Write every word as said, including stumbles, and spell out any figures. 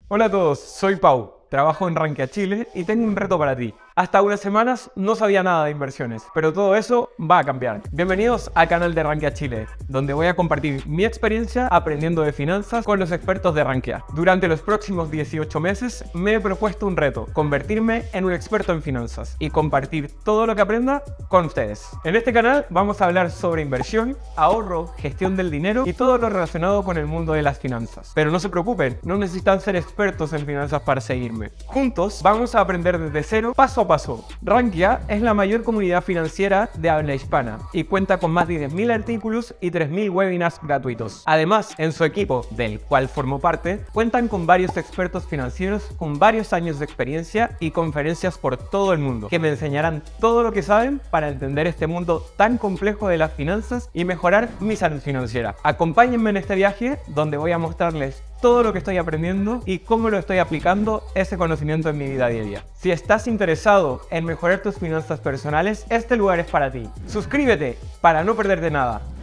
Hola a todos, soy Pau, trabajo en Rankia Chile y tengo un reto para ti. Hasta unas semanas no sabía nada de inversiones, pero todo eso va a cambiar. Bienvenidos al canal de Rankia Chile, donde voy a compartir mi experiencia aprendiendo de finanzas con los expertos de Rankia. Durante los próximos dieciocho meses me he propuesto un reto, convertirme en un experto en finanzas y compartir todo lo que aprenda con ustedes. En este canal vamos a hablar sobre inversión, ahorro, gestión del dinero y todo lo relacionado con el mundo de las finanzas. Pero no se preocupen, no necesitan ser expertos en finanzas para seguirme. Juntos vamos a aprender desde cero, paso a paso. Rankia es la mayor comunidad financiera de habla hispana y cuenta con más de diez mil artículos y tres mil webinars gratuitos. Además, en su equipo, del cual formo parte, cuentan con varios expertos financieros con varios años de experiencia y conferencias por todo el mundo, que me enseñarán todo lo que saben para entender este mundo tan complejo de las finanzas y mejorar mi salud financiera. Acompáñenme en este viaje donde voy a mostrarles todo lo que estoy aprendiendo y cómo lo estoy aplicando ese conocimiento en mi vida diaria. Si estás interesado en mejorar tus finanzas personales, este lugar es para ti. Suscríbete para no perderte nada.